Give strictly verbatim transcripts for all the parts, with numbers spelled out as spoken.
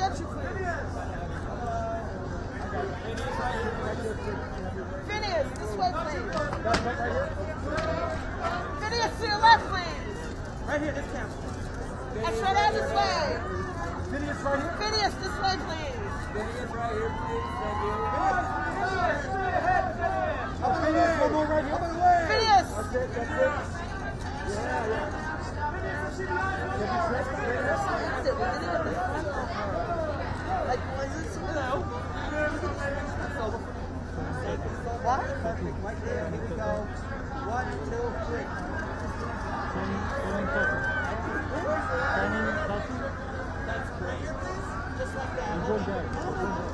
get you, please? Phineas, this way, please. Phineas, to your left, please. Right here, this camera. And straight out this way. Phineas, right here. Phineas, this way, please. Phineas, right here, please. Thank you. Phineas, straight ahead, Phineas. Oh, Phineas, one more right here. Phineas. That's it, that's it. Yeah, yeah. Like, was it so low? What? Perfect, right there. Here we go. One, two, three. That's great. Just like that.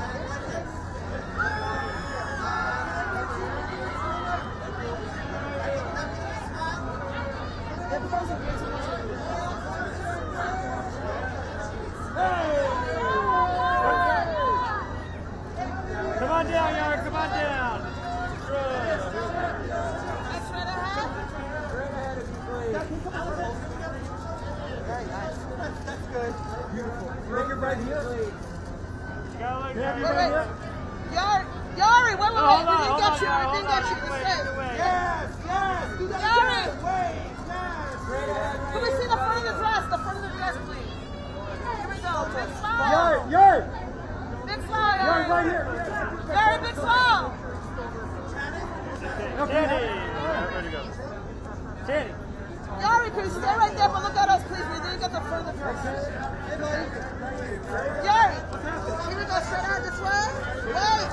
Come on down, Yard. Come on down. Good. That's right ahead. Straight ahead if you please. Very nice. That's good. Beautiful. Bring it right here, please. You gotta look Yeah, down. you Wait, right wait. here. Yari, Yari, wait, wait, Oh, wait. hold We on, didn't hold get on, you. Yari, We hold didn't on. get you. Either This way, way. either way. Yes, yes. Do that Yari. again. Wait, yes. Straight ahead, right Can we here, see the front of the buddy. dress? The front of the dress, please. Here we go. Big smile. Yard, yard. Big smile, Yard, Yari. right here. Yari, big smile. Tanny. Everybody go. Tanny. Yari, can you stay right there, but look at us, please. We didn't get the front of the dress. Yari, here we go. Straight out this way. Wait.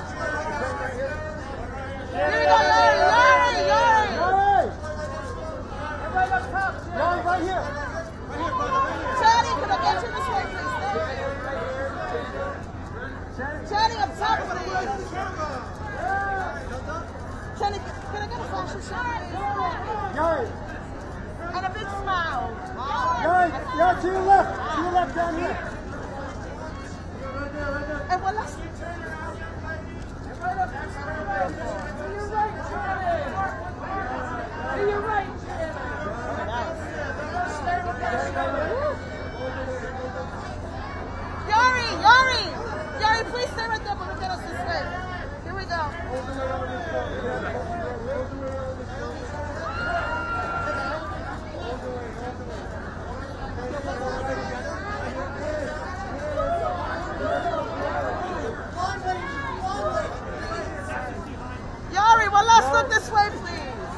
Here we go, Yari. Yari, Yari. Yard. Everybody up top. Yard, right here. Right here, brother, right here. Chatty, can I get you this way, please? Chatty, up top, please. Chatty, can I get a flash of shot? Yard. And a big smile. Yard, yard, to your left. To your left down here. And one last. Yari, Yari, Yari, please stay right there, but look at us this way. Here we go. Yari, one last look this way, please.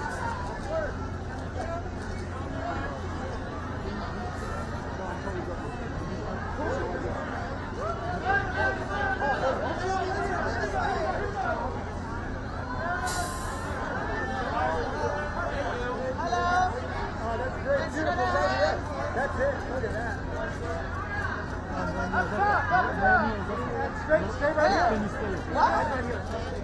Hello. Oh, that's great. Beautiful right here. That's it. Look at that. Straight, straight right here. What? Right here.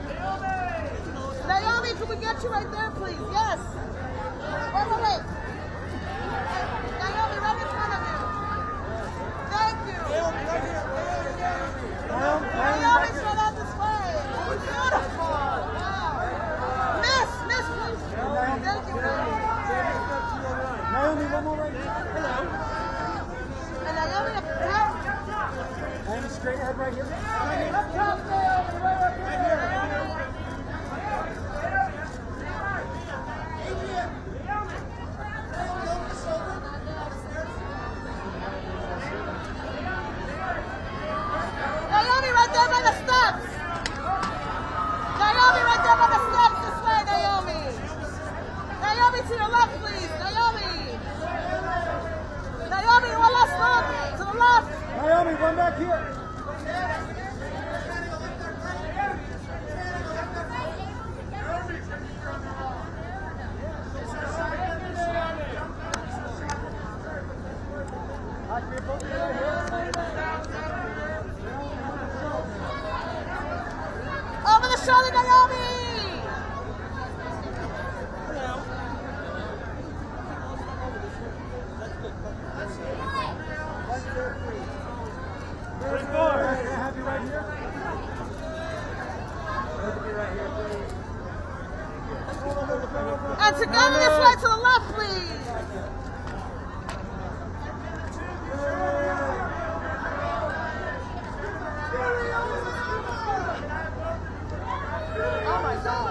Naomi, can we get you right there, please? Yes. Wait, wait, wait. Naomi, right in front of you. Thank you. Naomi, right here. Naomi, Naomi, Naomi, right here. straight out this way. Beautiful. Wow. Miss, miss, please. Thank you, Naomi. Naomi, one more right here. Hello. And Naomi up top. Naomi, straight ahead right here. Up top, Naomi, right up here. Naomi, right there by the steps. Naomi, right there by the steps. This way, Naomi. Naomi, to your left, please. Naomi. Naomi, one last look. To the left. Naomi, one back here. Over the shoulder, Naomi. Three, four. Have you right here? And to go this way to the left, please. Oh my God.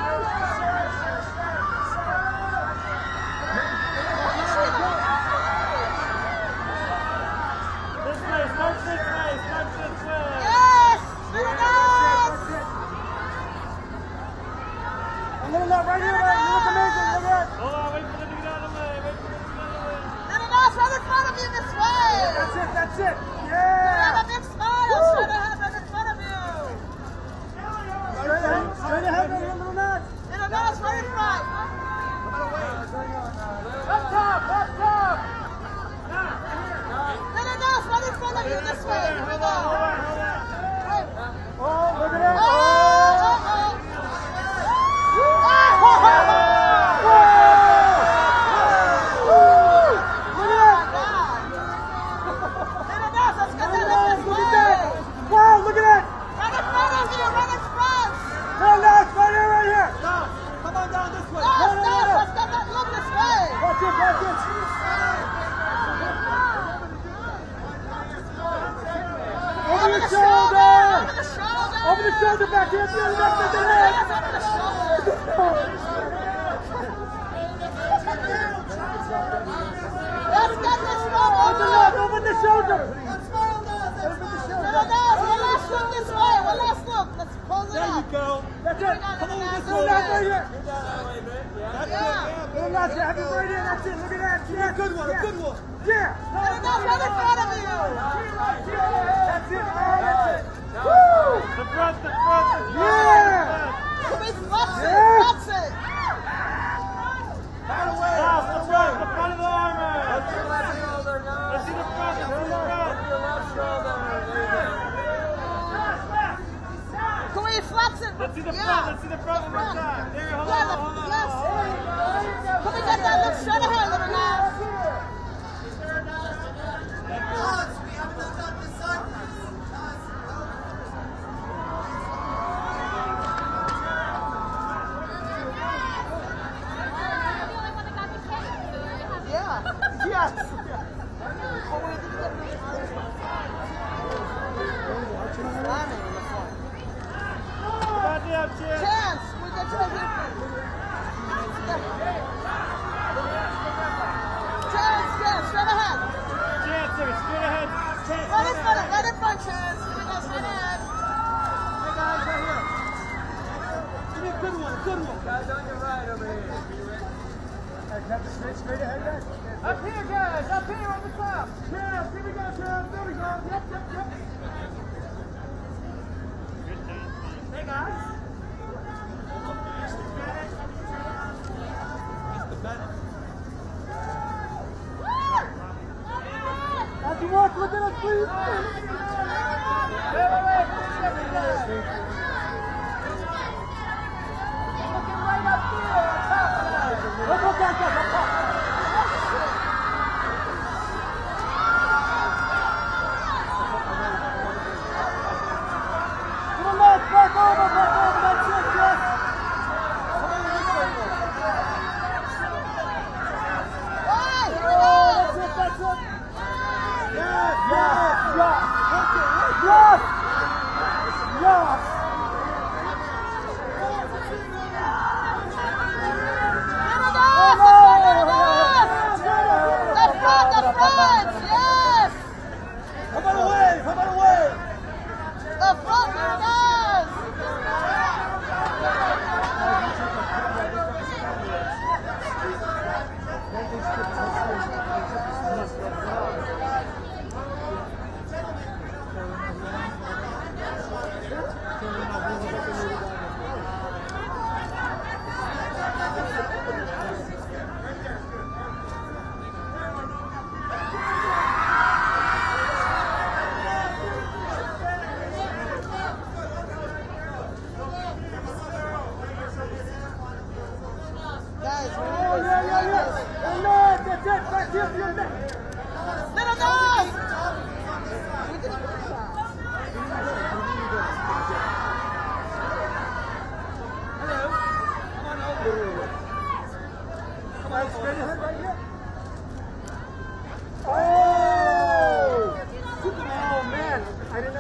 This way, start this way, start this way. Yes! Very nice! A little nut right here, right? You look amazing, look at Hold on, wait for them to get out of the way, wait for them to get out of the way. Very nice, right in front of you this way! That's it, that's it. Have Yeah! a big smile, straight ahead, right in front of you! Straight ahead, straight ahead, right here, little nut. Very nice, right in front! Up top, up top. Very nice, right in front of you this way! Here we go! Right. Oh, look at that. Oh, Oh! oh, oh! Wow, look at that! Right in front of you, right in front! No, no, it's right here, right here! No, come on down this way. Yes, No, no, no, yes, no. let's get that look this way! Watch it, watch it. Over Over your the shoulder! Over the shoulder! Over the shoulder back here, the other back to the Yes, leg! over the shoulder! Let's get this one Over the over! leg, over the shoulder! Little nose, one last look this way, one last look. Let's close it up. go. That's Here we it. go, Come on, little this nose, one, this right way. here. Yeah. Little nut, have it right here, that's it, look at that. Yeah, good one, a good one. Yeah. Little nose, right in front of you. That's it, man, that's it. Woo! The front, the front, the front. Yeah! Come in, flex it, Yeah. flex it. Stop, the front, the front of the armor. Let's see the front, let's see the front. Come in, flex it. Let's see the Yeah. front, let's see the front one more time. There, hold Yeah, on, the- hold on, yes. hold on. Come and get that look straight ahead, little nose. Yeah. Yes. Oh, wait, did you get me? Slamming in the front. Goddamn chance. Chance, we get to the hip. Chance, chance, straight ahead. Chance there, straight ahead. Chance, Right in straight front, ahead. right in front, chance. Here we go, straight ahead. Hey guys, right here. Give me a good one, a good one. Guys, on your right over here. Have the straight, straight ahead, guys. Up here, guys, up here on the top. Chance, here we go, Chance, there we go. Yep, yep, yep. Hey guys. As you walk, look at us, please. Wait, wait, wait. Looking right up here on top of that. Look, look, guys, guys, up top. Little legs, back over, back over, that's it, yes. Come on, this way, look. Right, here we Oh, go. that's it, that's it. Yes, yes, yes. Yes. Yes. Little nose, the front, little nose. The front, the front, yes. How about a wave? How about a wave? The front, little nose.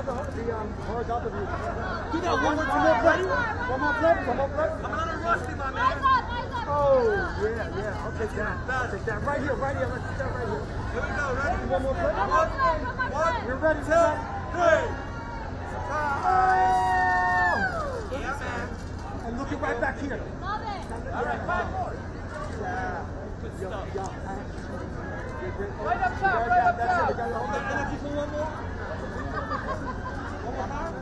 the, the um, horizontal view. Do that one more time. Ready? One more flip. One more flip. I'm on a rusty, my man. Oh, yeah, yeah. I'll take that. I'll take that. Right here, right here. Let's take that right here. Here we go. Ready? One more flip. One, one. You're ready. Two, three. Oh! Yeah, man. And look it right back here. Love it. All right, five more. Yeah. Good stuff. Yeah. Right up top, right up top. We got all that energy for one more. One more time.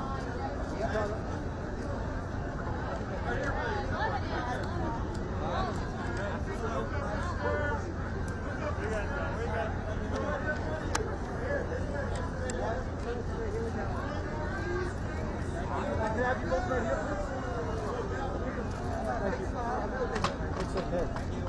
Can I have you both right here, please? Thank you. It's okay.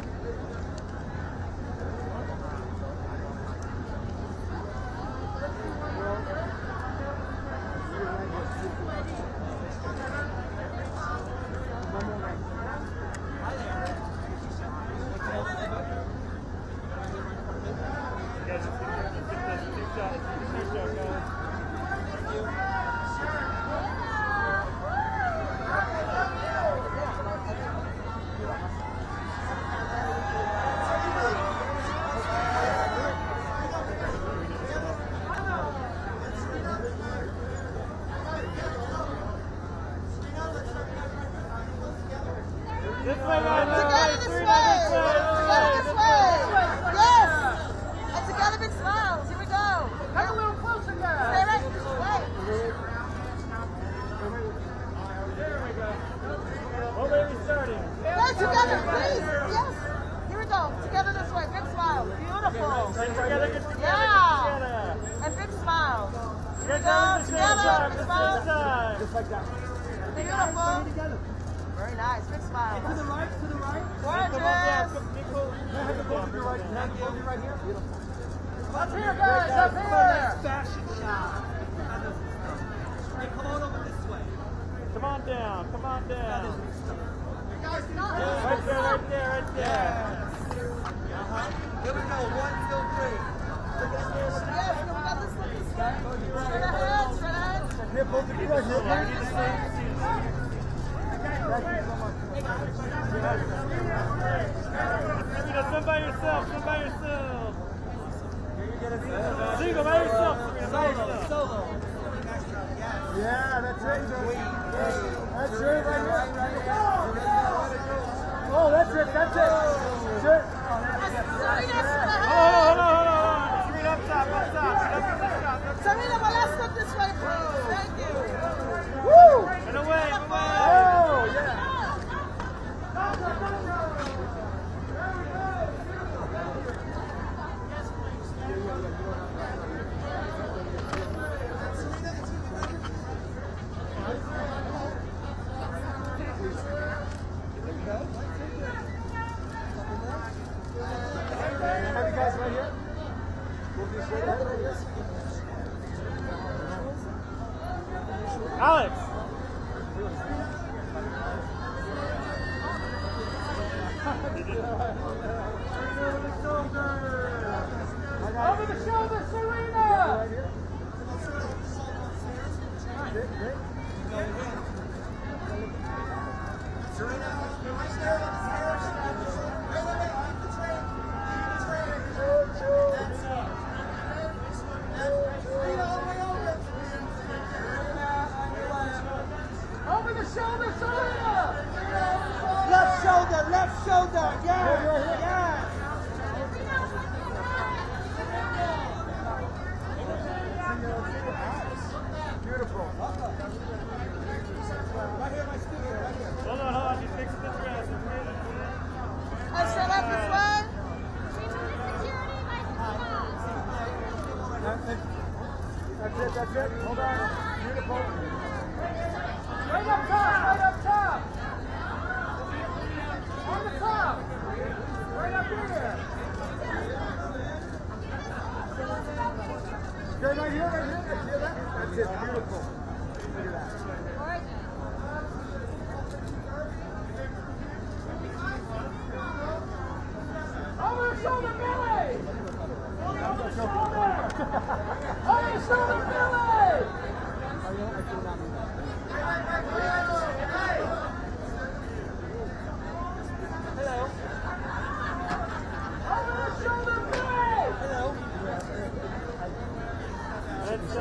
This way, guys. Together this way. Together this way. Yes. And together big smiles. Here we go. Come a little closer, guys. Stay right this way. There we go. Oh, baby, starting. Go together, please. Yes. Here we go. Together this way. Big smiles. Beautiful. Get together, get together, Yeah. get together. And big smiles. Get Go down at the same together. time, Big at the smiles. same time. Just like that. Beautiful. Together. Very nice. Big To the smiles. right, to the right. Come on down, Gorgeous. come, Nico. Can I have the both of you right? Can I have the both of you right here? Beautiful. Up here, guys, up here. Fashion shot. Hey, come on over this way. Come on down, come on down. Guys, Right there, right there, right there. here we go. One, two, three. Yes. We got this one this way. Straight ahead. Straight ahead. Here, both of you right here. I need to see. Thank you so much. You know, stand by yourself, stand by yourself. Single by yourself. Solo, solo. Yeah, that's it. That's it right here. Oh, that's it. That's it. That's it. Hold on, hold on, hold on, hold on. Serena up top, up top. Up top, up top. Serena, well, let's look this way, please. Thank you. Woo! And away, away. Oh, yeah. Have you guys right here? We'll be straight ahead right here. Alex. Over the shoulder, Serena. Right here. Great, great. Over the shoulder, Serena. Left shoulder, left shoulder. Yeah, yeah. Beautiful. Right here, my studio, right here. Hold on, hold on. She's fixing the dress. And straight up this way. That's it. That's it, that's it. Hold on. Beautiful. Right up top, right up top. On the top. Right up here. Stay right here, right here. That's it, that's it. Beautiful. Look at that. Over the shoulder, Billy. Over the shoulder. Over the shoulder, Billy.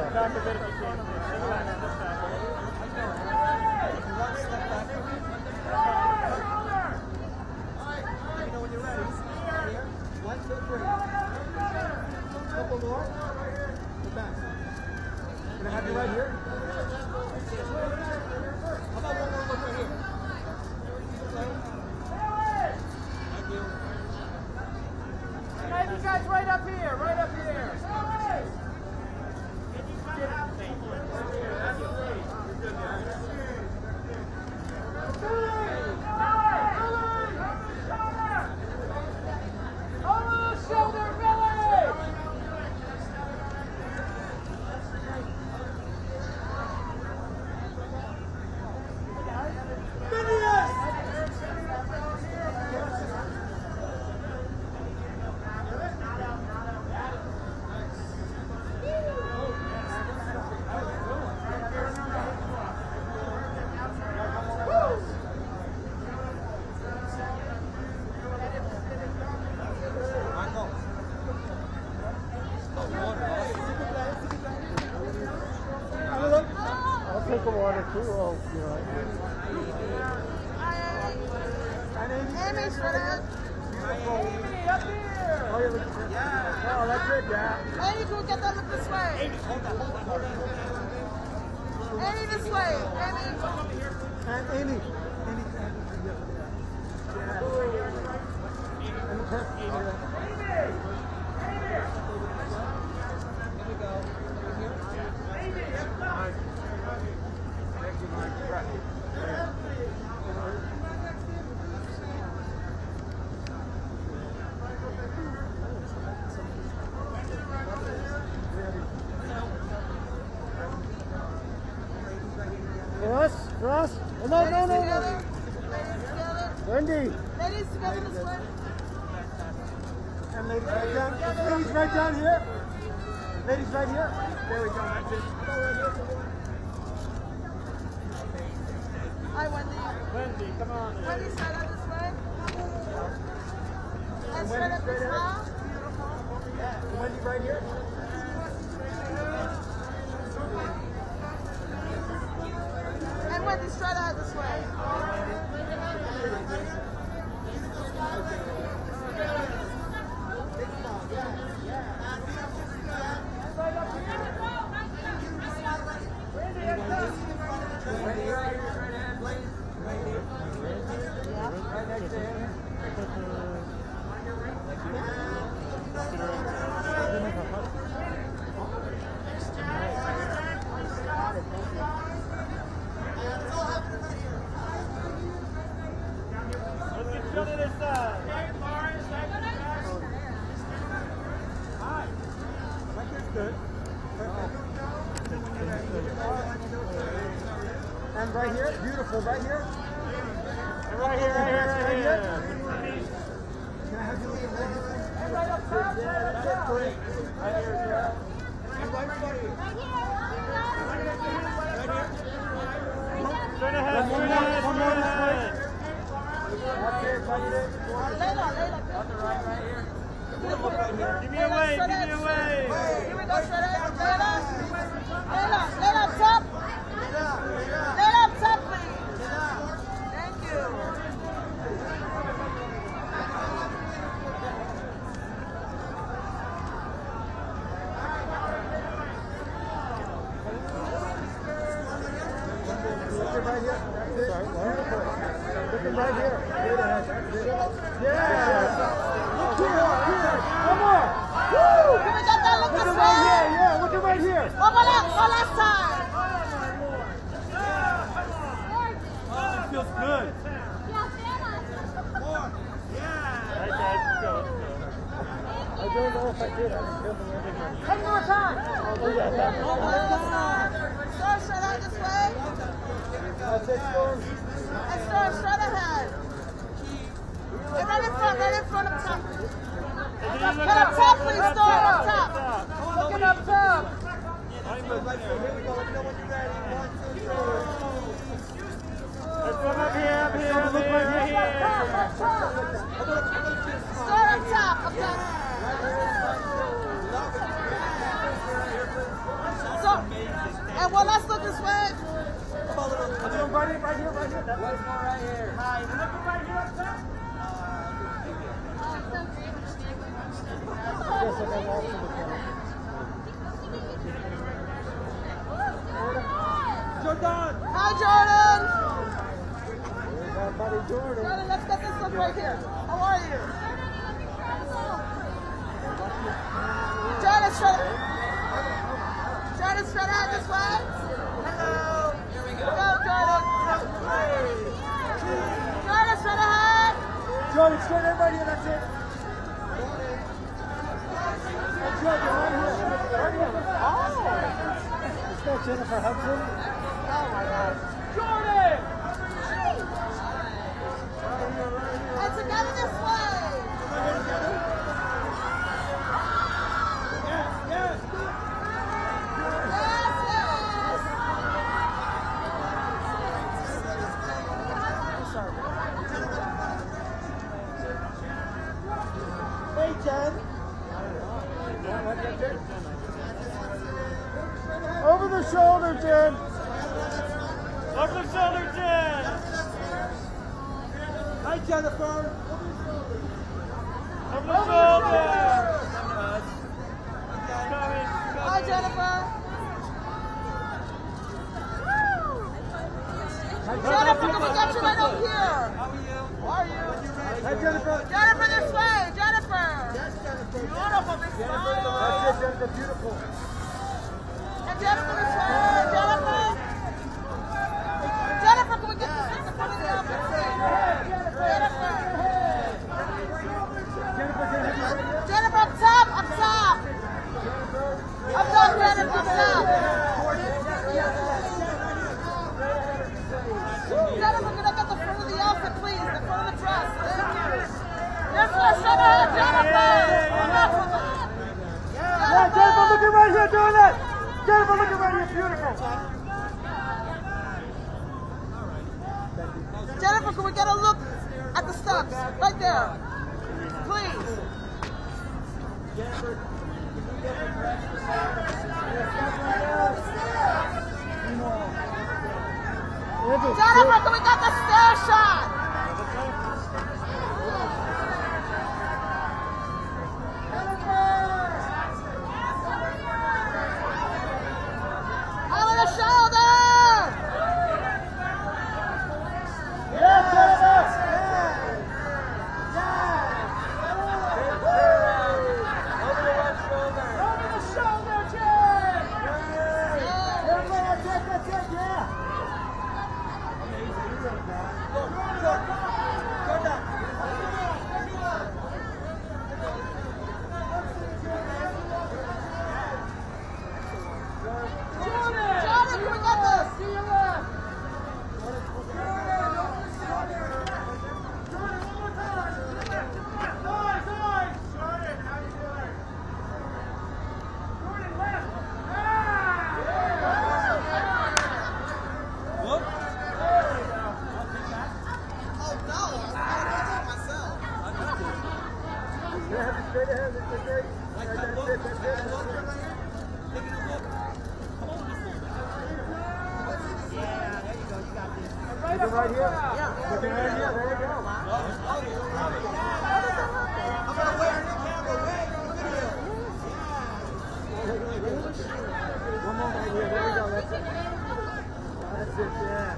back a bit if you can. Step back, step back. One step back. Let me know when you're ready. Here. One, two, three. Couple more. Go back. Can I have you right here? How about one more look right here? Thank you. Guys, you guys right up here, right up here. I'll take a water too. Oh, you know. Amy, shut up. Amy, up here. Oh, you're looking for yeah. Oh, that's it, yeah. Amy, can we get that look this way? Amy, hold on, hold on, hold on. Amy, this way. Amy. And Amy. Amy. Yeah. And the person. Here we go. Here. Ross, Ross. Oh, no, no, no, Ladies no. together. Ladies together. Wendy. Ladies together this way. And ladies right down. Ladies right down here. Ladies right here. There we go. That's it. Hi, Wendy. Wendy, come on. Wendy, straight up this way. And straight up this smile. Yeah. Wendy right here. And Wendy, straight out this way. Right next to him. Let's get shown to this side. That kid's good. And right here, beautiful, right here. Right here, right here, right here. Can I have you leave right here? Right up top, Yeah, right that's up top. great. Right here, yeah. Straight ahead, straight ahead, One more straight this way. ahead. That's it, right there. Layla, Layla. On the right, right here. Give me a wave, give me a wave. Here we go, straight up. Layla. Layla, Layla up top. Layla up top, please. Thank you. Look right here. That's it. Look right here. Straight ahead. That's it. Yeah. Look here, here. One more. Woo! Can we get that look Look this at right way? here. Yeah, look at right here. One more last, one last time. It feels good. Right, guys, let's go, let's go. I don't know if I did. I was filming everything. One more time. Oh, yeah, that's it. One more time. Start straight out this way. That's it, Storm. And start straight ahead. And right in front, right in front up top. And then you Get up top, please, up Storm, up top, top. up top. Looking up top. Right, here we go. Let me know when you're ready. One, two, three. Let's go up here, up here, up here, right here. Start up top, up top. So, well, let's look this way. Let's go right here, right here, right here. That's One more right here. Hi. And look right here up top. Yes, I got lost in the corner. Jordan. Hi, Jordan. There's our buddy Jordan. Jordan, let's get this look right here. How are you? Jordan, straight Jordan, straight out this way. Hello. Here we go. Go, Jordan. Jordan, straight ahead. Jordan, straight everybody here. That's it. Hey, Jordan, right here. Right here. Oh. Is that Jennifer Hudson? Oh, my God. Jordan. And together this way. Yes, yes. Yes, yes. Hey, Jen. Over the shoulder, Jen. Over the shoulder, Jen. Hi, Jennifer. Over the shoulder. Hi, Jennifer. Jennifer, can we get you right up here? How are you? Hi, Jennifer. Jennifer, this way. Jennifer. Yes, Jennifer. Beautiful, big smile. That's it, Jennifer. Beautiful. And Jennifer, this way. Jennifer. Jennifer, can we get this in the front of the office? Jennifer. Jennifer, can you have you? Jennifer, up top, up top. Up top, Jennifer, up top. Jennifer, can I get the front of the outfit, please? The front of the dress. Thank you. Yes, sir, shut up, Jennifer. Enough of that. Yeah, Jennifer, look at right here doing that. Jennifer, look at right here. Beautiful. Jennifer, can we get a look at the steps? Right there. Please. Jennifer, can we get the stair shot? Over the shoulder! Yes, Jennifer. Over the left shoulder. Over the shoulder, Jen. Jennifer, that's it, that's it, yeah. Jordan, can we get this? Straight ahead, that's great. That's it, that's it, that's it. Looking right here. Yeah. Looking right here. There you go. I'm gonna wait on the camera. Wait. One more right here. There we go. That's it. That's it. Yeah.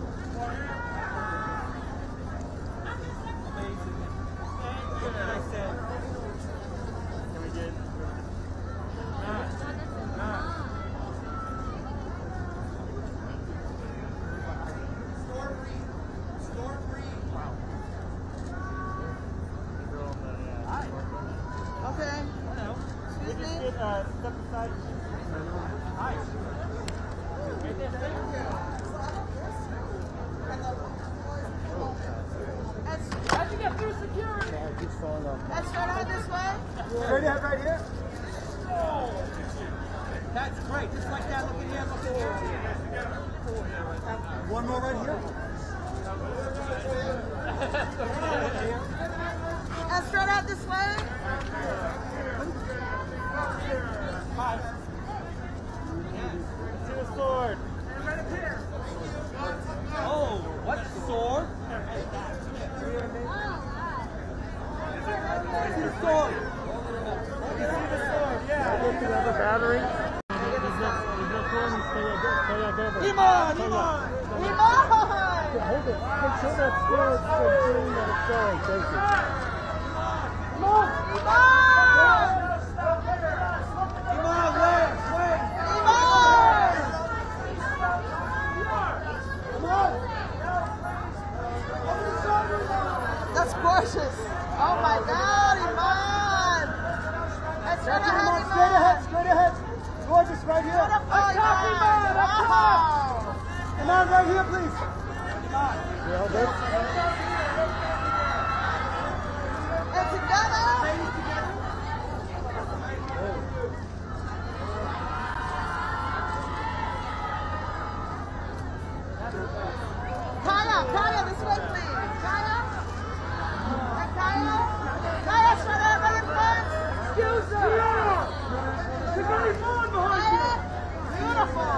Okay. Excuse me? Uh, step aside. Hi. How'd you get through security? He's falling off. Let's start out this way. Straight ahead right here. That's great. Just like that looking here before. One more right here. And straight out this way. Hi. To the sword. Iman, Iman. Iman! Hold it. Make sure that's still the green that it's showing. Thank you. Iman! Iman, wait, wait. Iman! That's gorgeous. Oh my God, Iman! That's That's gonna it, Iman. have Straight ahead, Iman. straight ahead. Gorgeous, right here. Beautiful, Iman! Wow! Iman, right here, please. You all good? And together. Kaya, Kaya, this way, please. Kaya. And Kaya. Kaya, straight ahead, right in front. Excuse her. There's only one behind you. Kaya. Beautiful.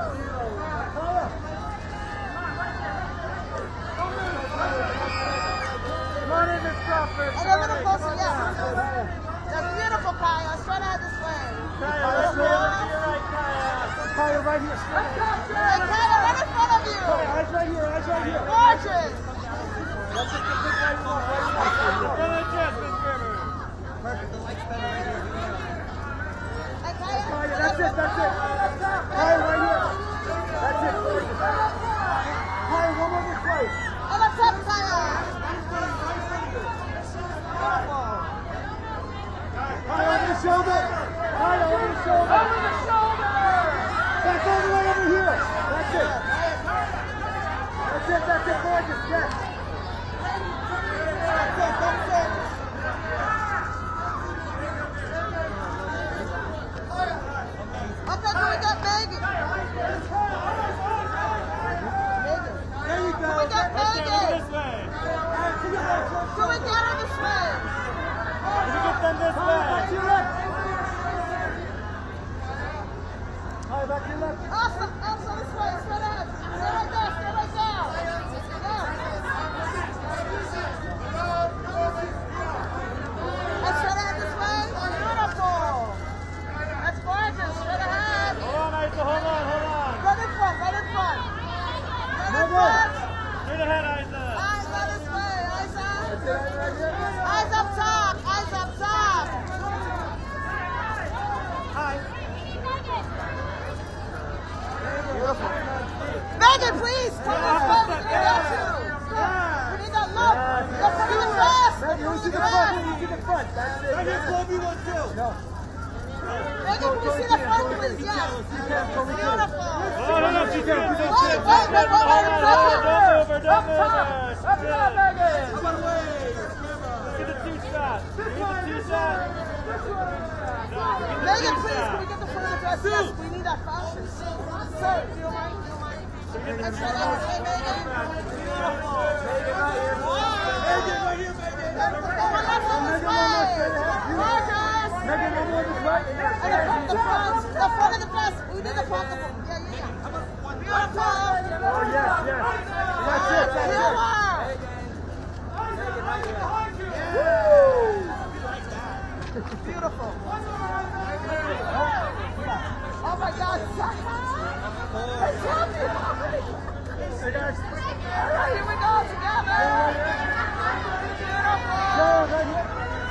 Come on in this Crawford. And a little closer, yes. That's beautiful, Kaya. Straight ahead this way. Kaya, let's go. You're right, Kaya. Kaya, right here. Straight ahead. And Kaya, right in front of you. Kaya, eyes right here, eyes right here. Gorgeous. Let's just get this right one. Go ahead, Jeff, Miss Gerber. Perfect. The light's better right here. And Kaya. Kaya, that's it, that's it. Kaya, right here. That's it. Kaya, one more this way. And up top, Kaya. Kaya, over the shoulder. Kaya, over the shoulder. Over the shoulder. Back all the way over here. That's it. That's it, that's it, gorgeous. Yes. That's it, that's it. Okay, so we got Megan. There you go. We got Let's go Megan. this way. So we got her this way. Let me get them this Kaya, way. back to your left. Kaya, back to your left. Awesome, awesome, this way, straight ahead. Stay right there, stay right there. There. And straight ahead this way. Beautiful. That's gorgeous, straight ahead. Hold on, Isa, hold on, hold on. Right in front, right in front. Right in No more. front. Straight ahead, Isa. Eyes right this way, eyes up. That's it, right here. Eyes up top, eyes up top. Hi. Beautiful. Megan, please, come this way, we need that too. We need that look. Go for the dress. Megan, let me see the front. Let me see the front. That's it. Right here, Kobe, one, two. No. Megan, can we see the front, please? Yes. Beautiful. Oh, no, no, she can't. She Wait, can't. wait, wait, wait, Hold wait, on, wait. hold on. Don't move her, don't move her. Up top, Megan. Get the two shot. Get the two shot. Megan, please, can we get the front of the dress? Yes, we need that fashion. Sir, do you mind? Do you mind? And straight out, hey, Megan. Beautiful. Megan, right here, Megan. And the front this way. Gorgeous. Megan, one more this way. And the front, the front, the front of the dress. We need the front of them. Yeah, yeah, yeah. Beautiful. Oh, yes, yes. That's it, that's it. Beautiful. Oh my God. Hey, guys. Here we go together. Beautiful. Go, right here.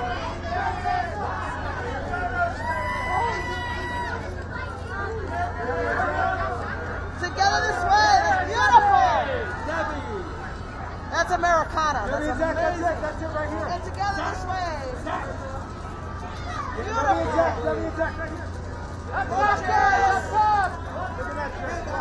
Together this way. That's beautiful. That's Americana. That's That's it, that's amazing. it, that's it right here. And together this way. W exact, W exact right here. Gorgeous. Look at that.